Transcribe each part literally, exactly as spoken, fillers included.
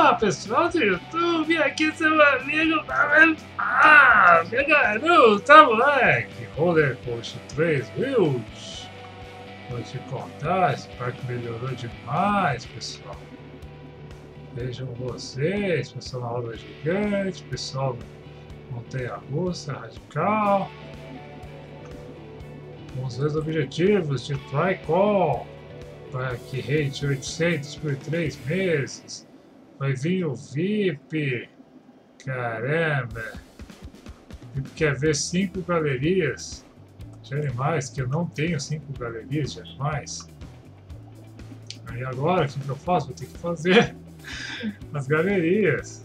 Olá, pessoal do YouTube, aqui seu amigo, ah, meu garoto, moleque, Roller Coaster três Wheels. Vou te contar, esse parque melhorou demais, pessoal. Vejam vocês, pessoal na roda gigante, pessoal na montanha-russa radical. Vamos ver os objetivos de Tricol. Parque Rate oitocentos por três meses. Vai vir o V I P. Caramba. V I P quer ver cinco galerias de animais, que eu não tenho cinco galerias de animais. Aí agora, o que eu faço? Vou ter que fazer as galerias.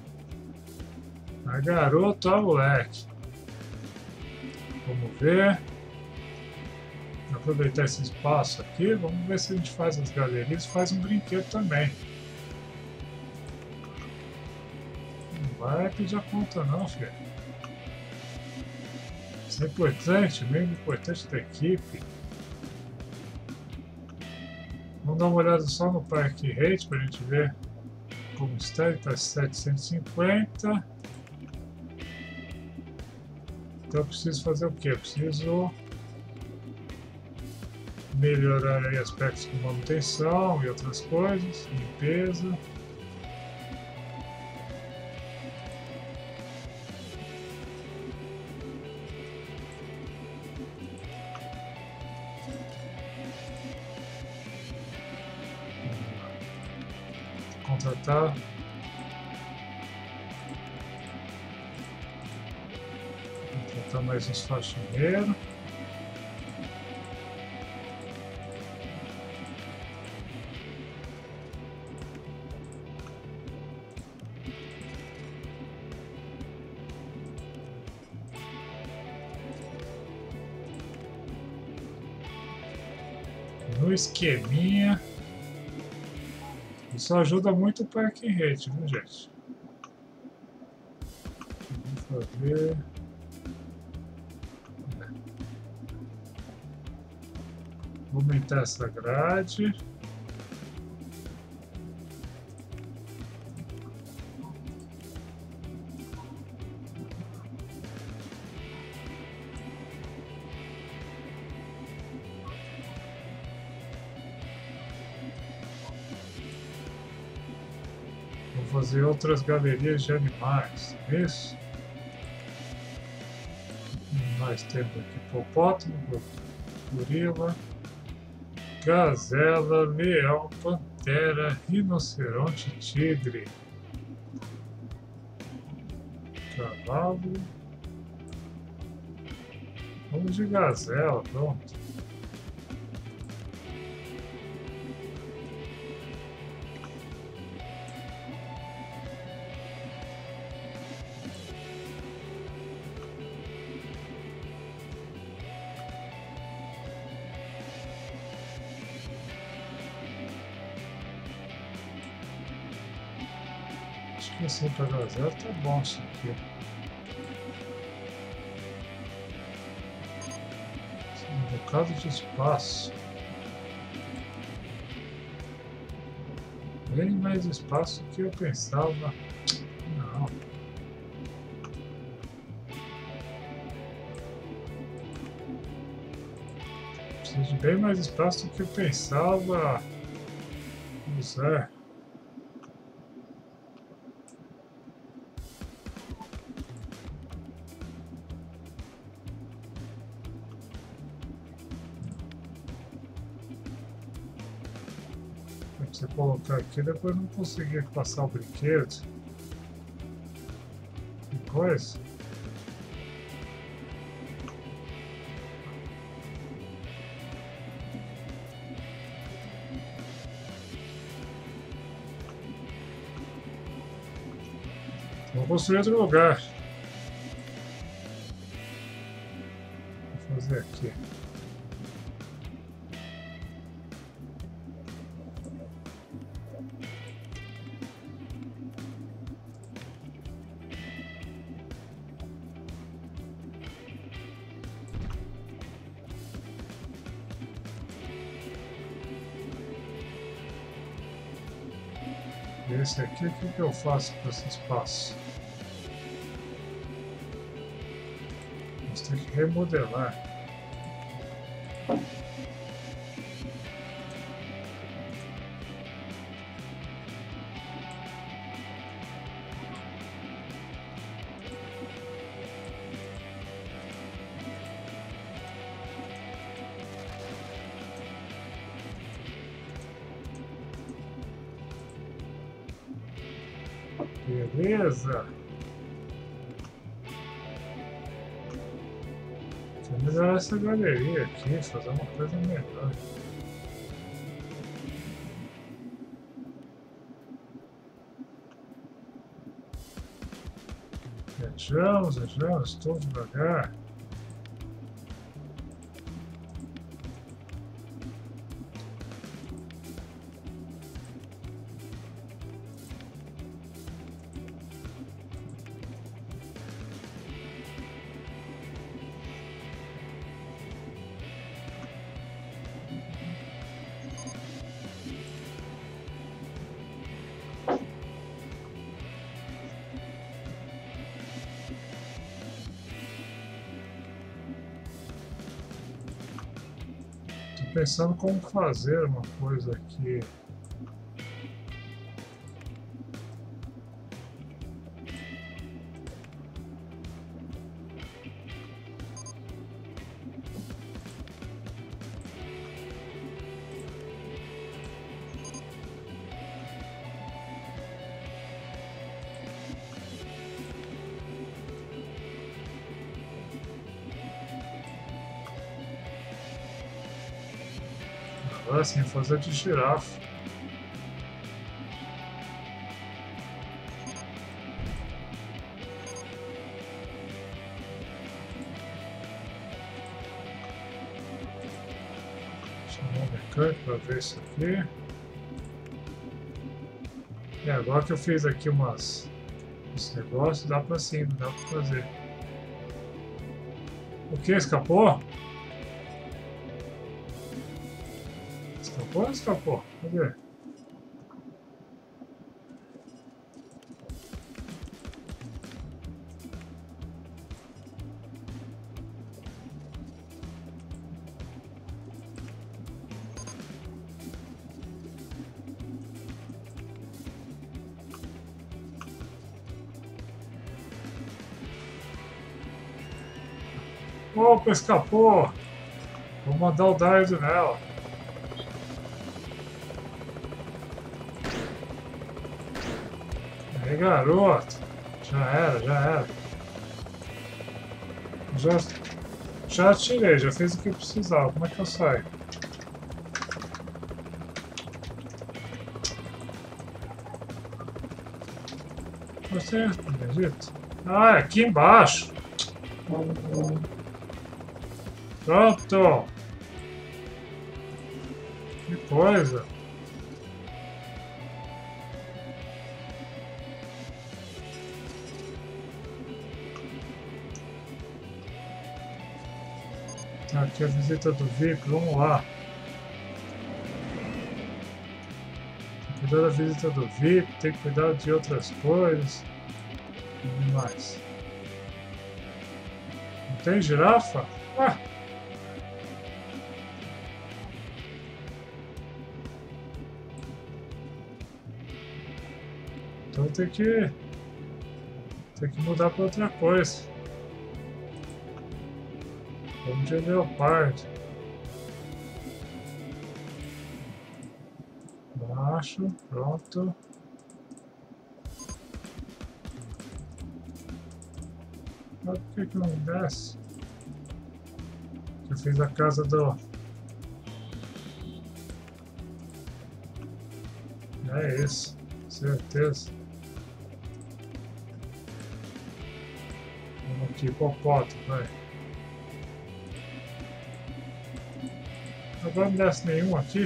A garoto, a moleque. Vamos ver. Aproveitar esse espaço aqui, vamos ver se a gente faz as galerias e faz um brinquedo também. Não vai pedir a conta não, filho. Isso é importante, membro importante da equipe. Vamos dar uma olhada só no Parque Rate para a gente ver como está. Ele está setecentos e cinquenta. Então eu preciso fazer o quê? Eu preciso melhorar aí aspectos de manutenção e outras coisas, limpeza. Contratar. Contratar mais uns faxineiros. No esqueminha. Isso ajuda muito o Parque Rate, viu, gente? Vamos fazer. Vou aumentar essa grade. Fazer outras galerias de animais, isso? Nós temos aqui hipopótamo, gorila, gazela, leão, pantera, rinoceronte, tigre, cavalo. Vamos de gazela, pronto. Acho que assim para gazela tá bom isso aqui. Um bocado de espaço. Bem mais espaço do que eu pensava. Não. Preciso de bem mais espaço do que eu pensava usar. Se colocar aqui, depois não conseguir passar o brinquedo. Que coisa. Vou construir outro lugar. Vou fazer aqui. Esse aqui, o que, que eu faço com esse espaço? Vamos ter que remodelar. Beleza. Vou melhorar essa galeria aqui, fazer uma coisa melhor. Vejamos, vejamos, estou devagar. Pensando como fazer uma coisa aqui. Agora sim, fazer de girafa. Chamar o mecânico para ver isso aqui. E agora que eu fiz aqui umas esse negócio, dá para sim, dá para fazer. O que? Escapou? Escapou ou escapou? Cadê? Opa, escapou! Vou mandar o dardo nela. Aí, garoto. Já era, já era. Já, já atirei, já fiz o que precisava. Como é que eu saio? Você acredita? Ah, é aqui embaixo. Pronto. Que coisa. Aqui a visita do V I P, vamos lá. Tem que cuidar da visita do V I P, tem que cuidar de outras coisas. E mais. Não tem girafa? Ah! Então tem que, tem que mudar para outra coisa. Vamos de leopardo. Baixo, pronto. Mas por que que não desce? Eu fiz a casa do... É isso, certeza. Vamos aqui, hipopótamo, vai. Agora não desce nenhum aqui.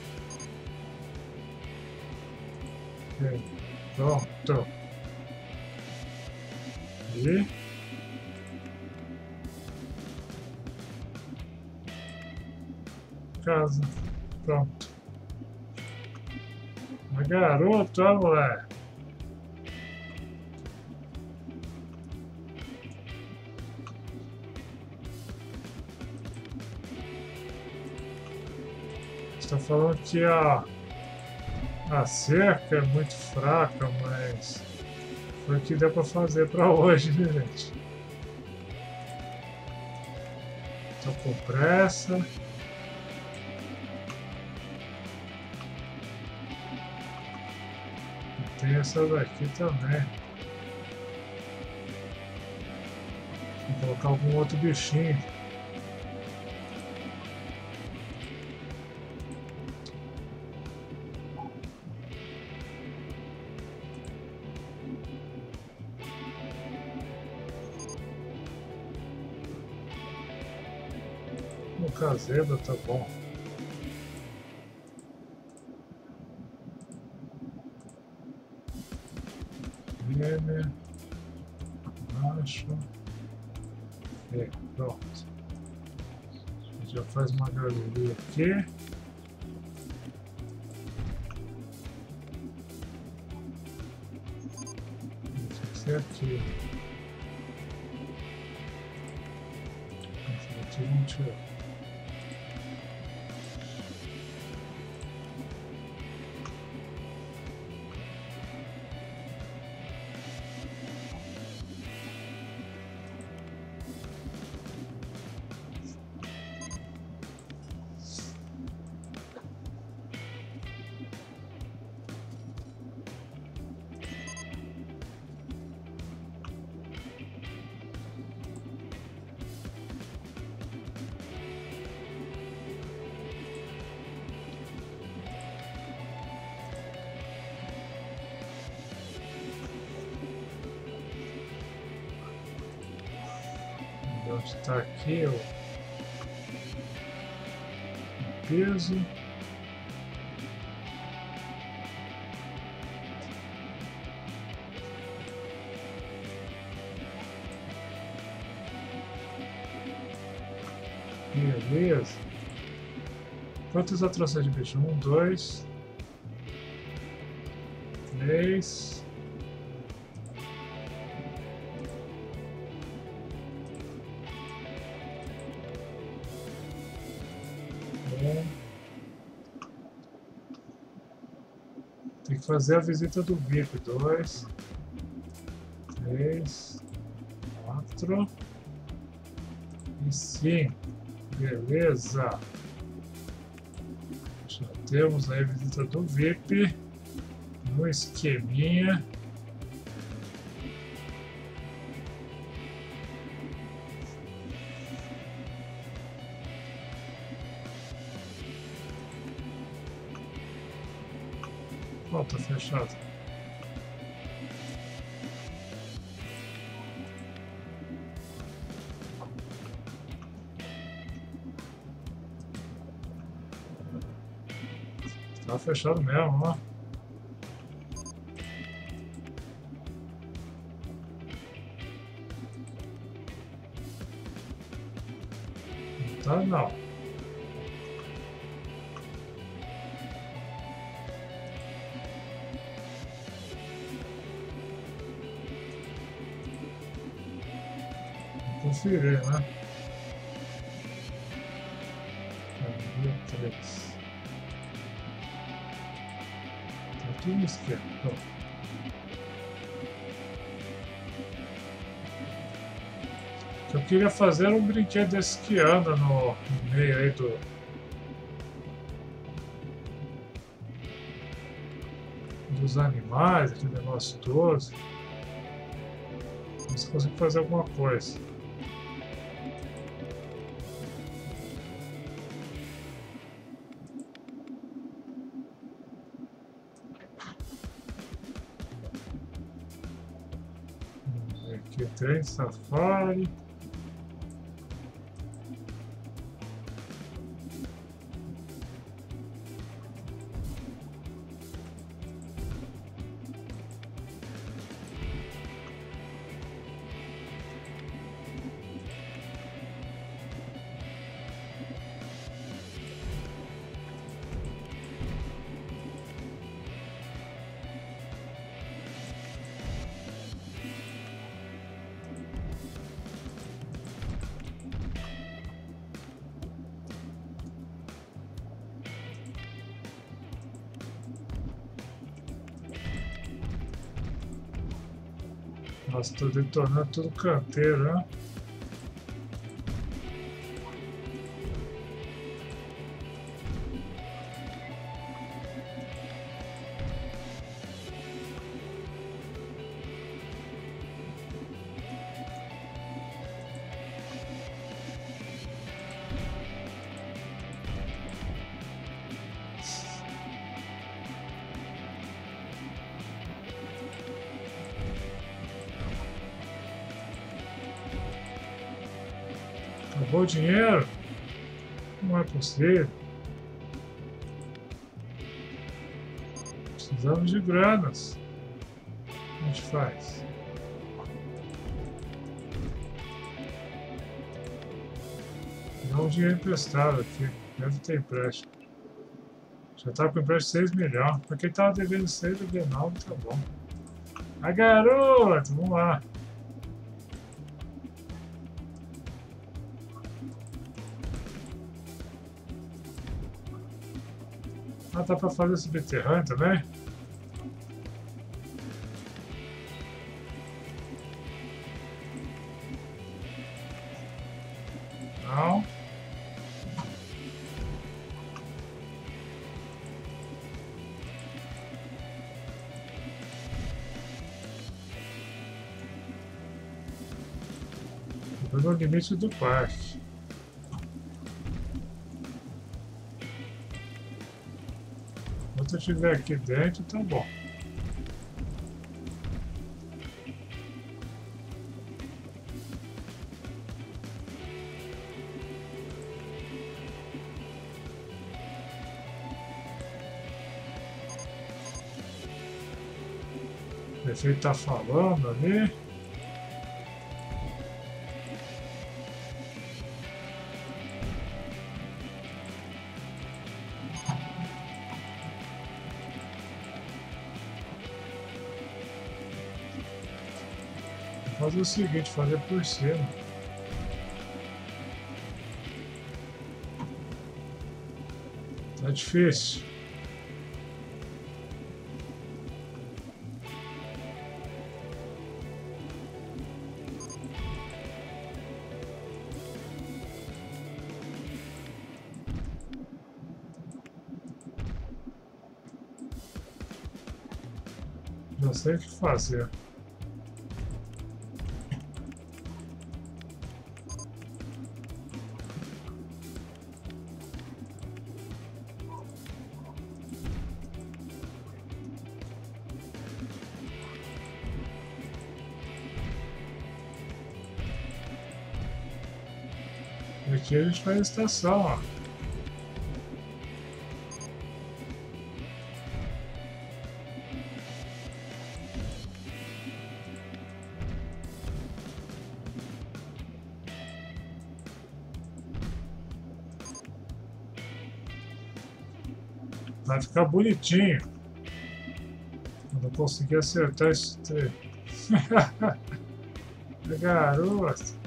Ok, pronto. E... casa, pronto. Mas garoto, ó, moleque. Está falando que a, a cerca é muito fraca, mas foi o que deu para fazer para hoje, né, gente? Estou com pressa. E tem essa daqui também. Vou colocar algum outro bichinho. O caseiro tá bom. Ele, macho, é, pronto. A gente já faz uma galeria aqui. Esse aqui. Esse aqui a gente onde está aqui o, o peso. Beleza. Quantas atrações de bicho? Um, dois, três. Tem que fazer a visita do V I P. Dois, três, quatro e cinco. Beleza. Já temos aí a visita do V I P no esqueminha. Ó, tá fechado. Tá fechado mesmo, ó. Não tá não. Conferir, né? três. Tá tudo esquerdo. Pronto. O que eu queria fazer era um brinquedo desse que anda no, no meio aí do. Dos animais, aquele negócio todo. Não sei se consigo fazer alguma coisa. Aqui tem safari. Nossa, tô detonando tudo canteiro, né? Acabou o dinheiro? Não é possível. Precisamos de granas. O que a gente faz? Dá um dinheiro emprestado aqui. Deve ter empréstimo. Já tá com empréstimo seis milhões. Pra quem tava devendo seis, devendo nove, tá bom. A garoto, vamos lá. Ah, dá pra fazer subterrâneo também? Não. Tô no limite do parque. Enquanto eu estiver aqui dentro, tá bom. O prefeito tá falando ali. Fazer o seguinte, fazer por cima. Tá difícil. Já sei o que fazer. Aqui a gente faz a estação, ó. Vai ficar bonitinho. Eu não consegui acertar isso. Garoto.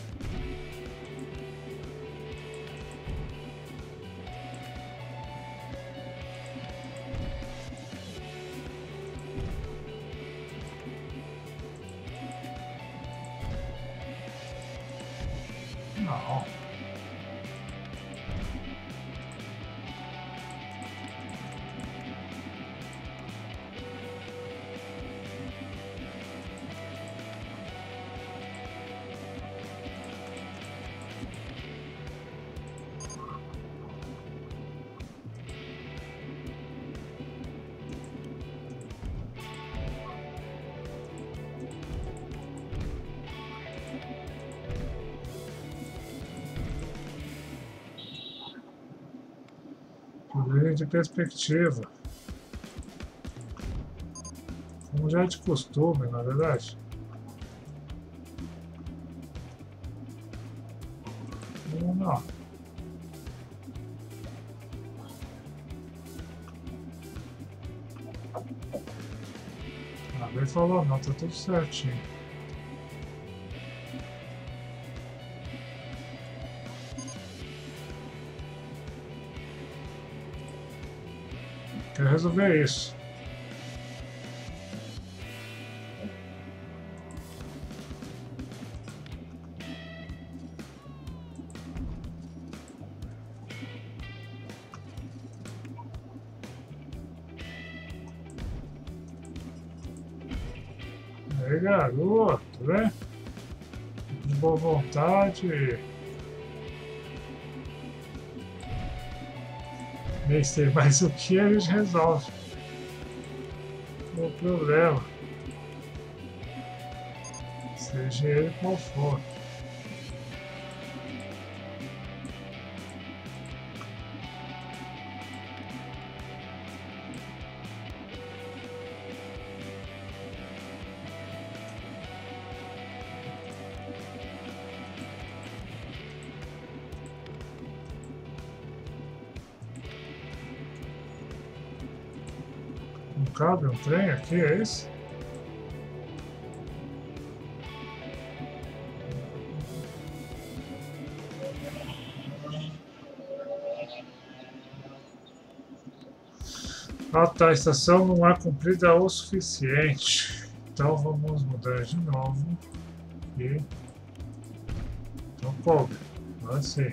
Não. Problema de perspectiva. Como já é de costume, na verdade. Não, não. Ah, bem falou não, tá tudo certinho. Quero resolver isso. Aí, garoto, né? De boa vontade. Nem sei mais o que a gente resolve. O problema. Seja ele qual for. Não cabe um trem aqui, é isso? Ah, tá, a estação não é comprida o suficiente. Então vamos mudar de novo. E... Então coube. Agora sim.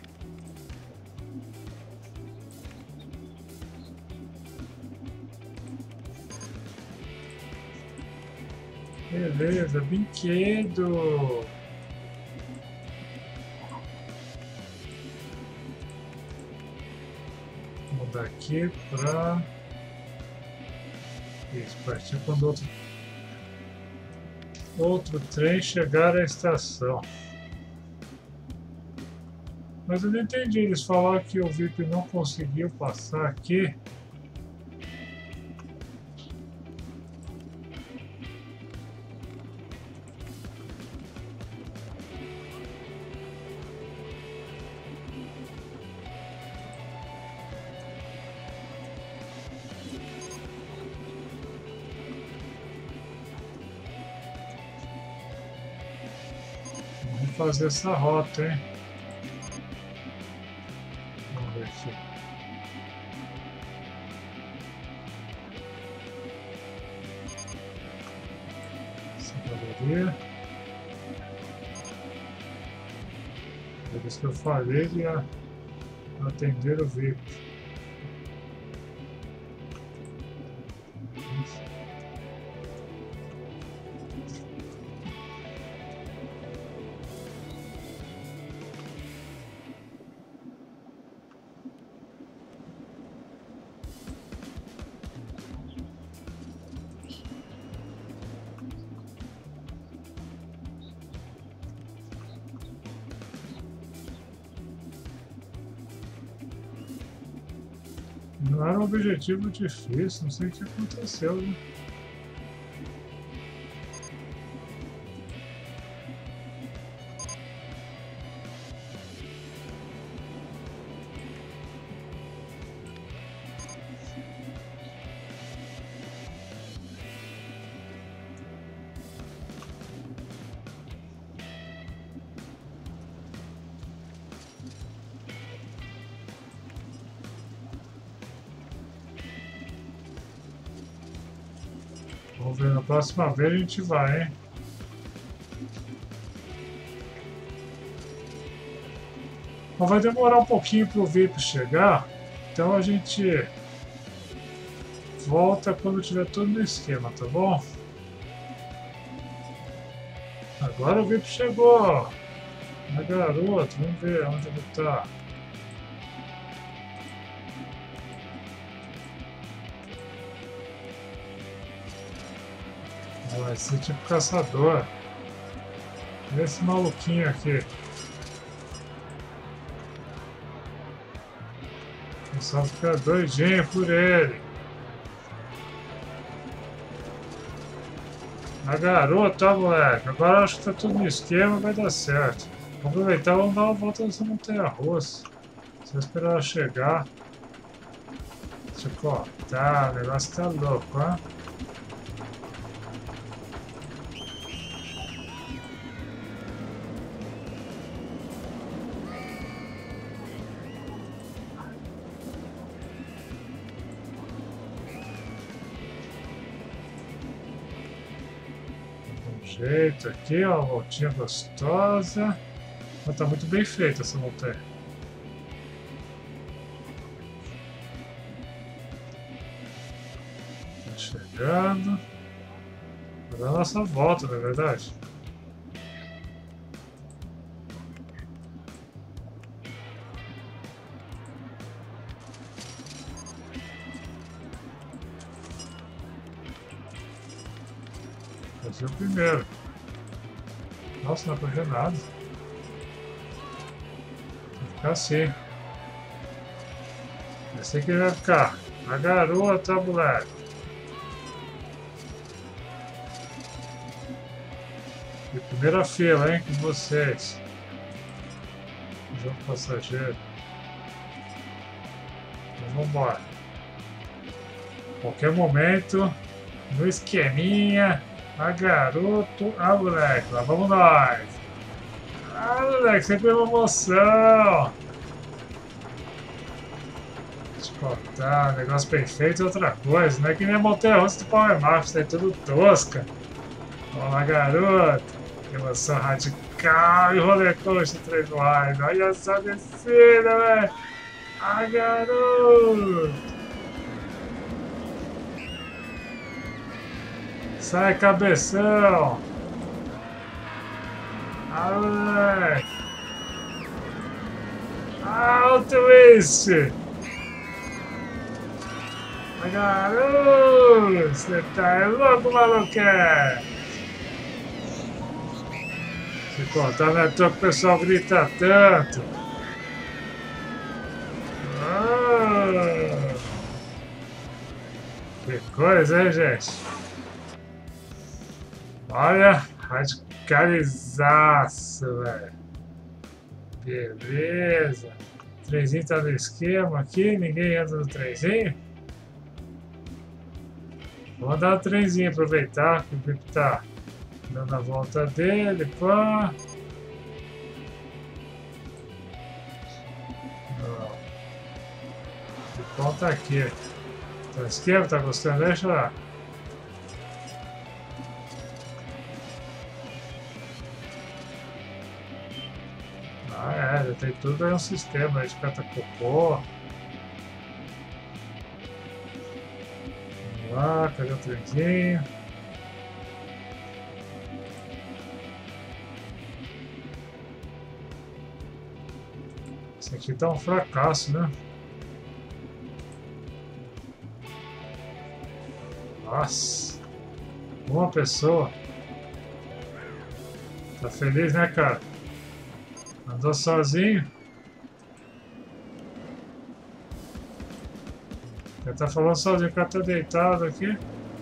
Beleza, brinquedo. Vou mudar aqui para... Isso, partir quando outro, outro trem chegar à estação. Mas eu não entendi, eles falaram que o V I P não conseguiu passar aqui. Vamos fazer essa rota, hein? Vamos ver aqui. Essa galeria. Por isso que eu falei de atender o V I P. Não era um objetivo difícil, não sei o que aconteceu, né? Vamos ver, na próxima vez a gente vai, hein? Mas vai demorar um pouquinho para o V I P chegar, então a gente volta quando tiver tudo no esquema, tá bom? Agora o V I P chegou! A garoto, vamos ver onde ele está. Vai ser tipo caçador. Esse maluquinho aqui. Eu só ficar doidinho por ele. A garota, moleque. Agora acho que tá tudo no esquema, vai dar certo. Vamos aproveitar e vamos dar uma volta nessa montanha-russa. Só esperar ela chegar. Deixa eu cortar. O negócio tá louco, hein? Jeito aqui, ó, uma voltinha gostosa. Mas tá muito bem feita essa montanha. Tá chegando. Vou dar a nossa volta, na verdade. Fazer o primeiro. Nossa, não apanhei nada. Vai ficar assim. É assim que ele vai ficar. A garota, moleque. E primeira fila, hein, com vocês. Jogo passageiro. Então vamos embora. Qualquer momento, no esqueminha, a garoto, a moleque. Lá vamos nós. Ah, moleque, sempre uma emoção. Cortar, negócio perfeito é outra coisa, não é que nem a montanha-russa do Power Master, é tudo tosca. Vamos lá, garoto. Emoção radical e roller coaster três wide. Olha só a descida, velho. Ah, garoto. Sai, cabeção. Ah, moleque. Ah, o twist. Garoto, você tá louco, maluquete? Se contar, não é tão que o pessoal grita tanto. Ah, que coisa, hein, gente? Olha, radicalizaço, velho. Beleza. O trenzinho tá no esquema aqui, ninguém entra no trenzinho. Vamos dar o trenzinho, aproveitar que o Pip tá dando a volta dele, pá. O Pipão tá aqui. Tá no esquema, tá gostando? Deixa lá. Ah, é, já tem tudo aí um sistema aí de catacocô. Lá, cadê o trenzinho? Esse aqui tá um fracasso, né? Nossa! Uma pessoa. Tá feliz, né, cara? Andou sozinho? Ele tá falando sozinho, o cara tá deitado aqui.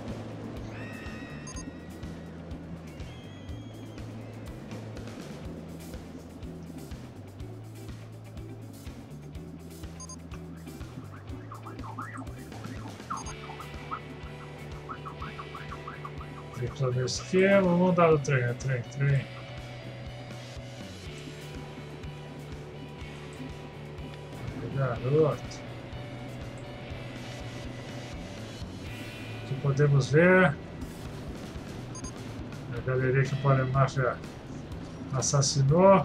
Tripla no esquema, vamos dar o trem, é trem, trem. Garoto. Aqui podemos ver a galeria que o Polemáfia assassinou.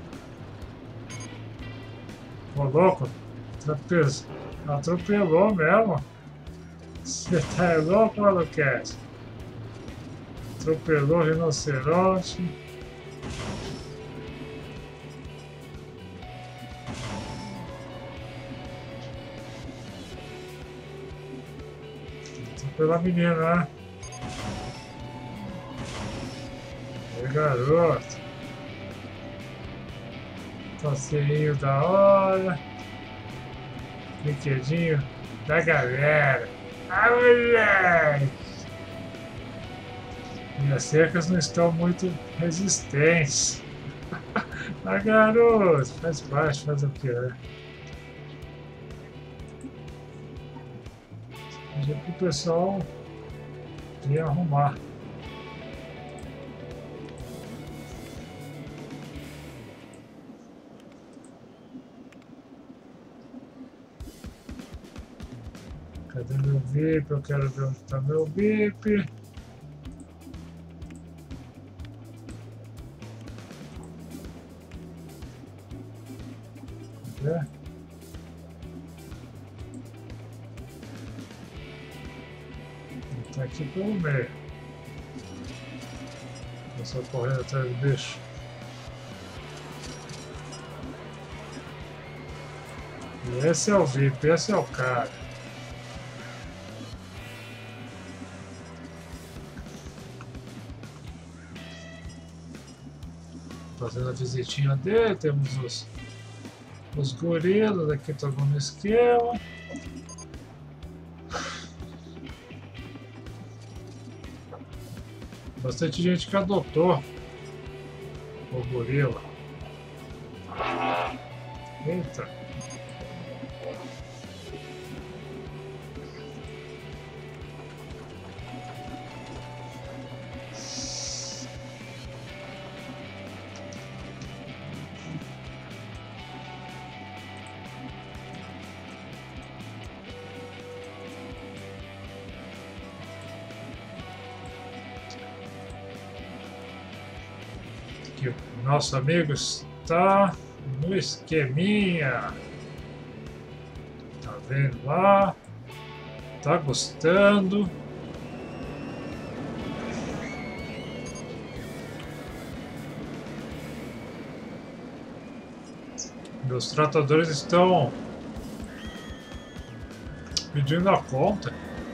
Ô, louco, trapez, atropelou mesmo. Você tá louco, maluquete? Atropelou o rinoceronte. Pela menina, né? Oi, garoto. Passeirinho da hora. Brinquedinho da galera. Ah, moleque! Minhas cercas não estão muito resistentes. Ah, garoto! Faz parte, faz o que, né? Pedir pro pessoal vir arrumar. Cadê meu V I P? Eu quero ver onde está meu V I P. Cadê? Está aqui pelo meio. Só correndo atrás do bicho. E esse é o V I P, esse é o cara. Fazendo a visitinha dele, temos os, os gorilas, aqui todo mundo no esquema. Bastante gente que adotou o gorila. Eita. Nosso amigo está no esqueminha. Tá vendo lá? Tá gostando? Meus tratadores estão pedindo a conta.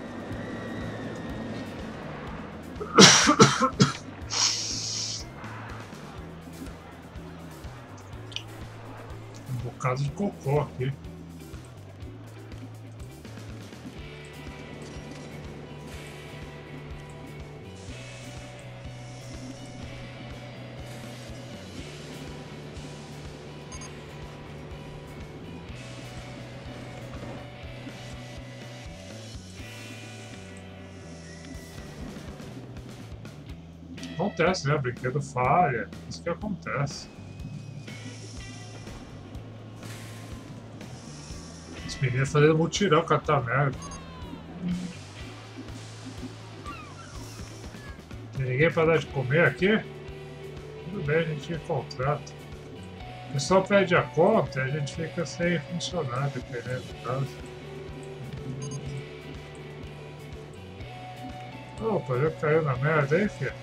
Um bocado de cocô aqui. Acontece, né? Brinquedo falha. Isso que acontece. Os meninos fazendo mutirão, catar merda. Tem ninguém pra dar de comer aqui? Tudo bem, a gente contrata. O pessoal pede a conta e a gente fica sem funcionar, dependendo do caso. Opa, já caiu na merda aí, filho?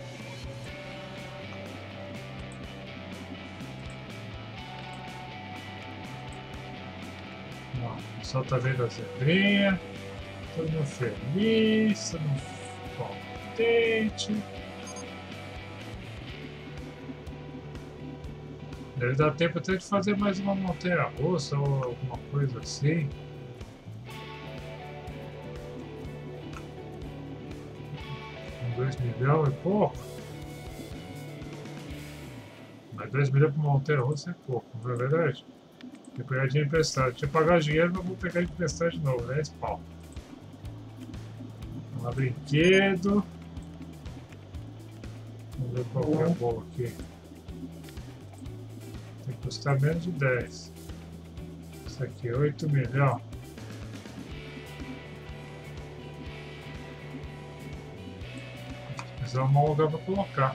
O pessoal tá vendo a zebrinha, todo mundo feliz, todo mundo contente. Deve dar tempo até de fazer mais uma montanha-russa ou alguma coisa assim. Com dois milhões e pouco. Mas dois milhões para uma montanha-russa é pouco, não é verdade? Tem que pegar dinheiro emprestado. Tinha que pagar dinheiro, mas vou pegar emprestado de novo, né? Esse pau. Vamos lá, brinquedo. Vamos ver qual que é o bom aqui. Tem que custar menos de dez. Isso aqui é oito milhões. Mas é um bom lugar para colocar.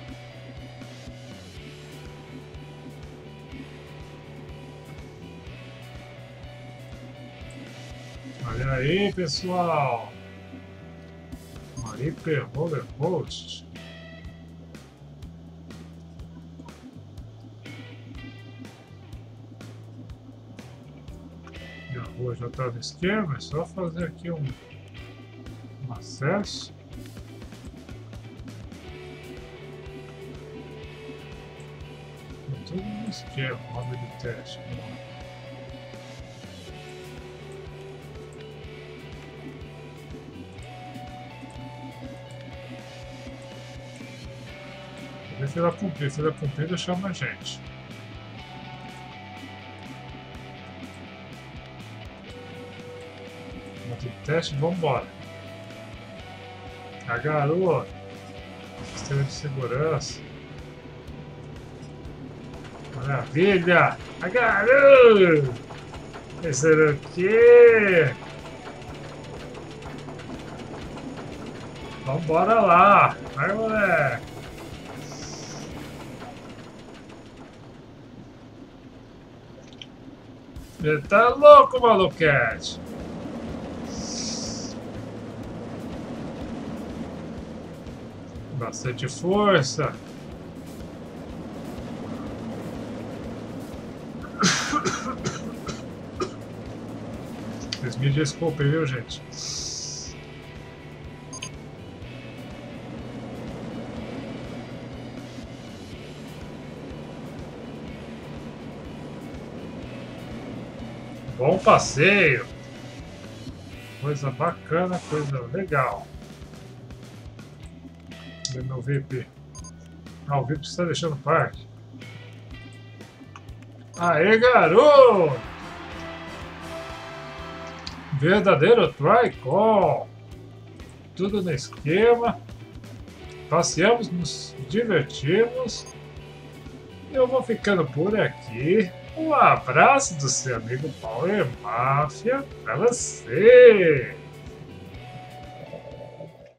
Olha aí, pessoal! Maripe Roller Post. E a rua já está no esquema, é só fazer aqui um, um acesso. Tudo no esquema, modo de teste. Fila cumprida, fila cumprida chama a gente. Modo de teste, vamos embora. A garoa. Sistema de segurança. Maravilha! A garoa! Esse era o quê? Vambora lá! Vai, moleque! Ele tá louco, maluquete! Bastante força! Vocês me desculpem, viu, gente? Bom passeio! Coisa bacana, coisa legal. Cadê meu V I P? Ah, o V I P está deixando o parque. Aê, garoto! Verdadeiro Tricol! Tudo no esquema. Passeamos, nos divertimos. Eu vou ficando por aqui. Um abraço do seu amigo Power Máfia para você!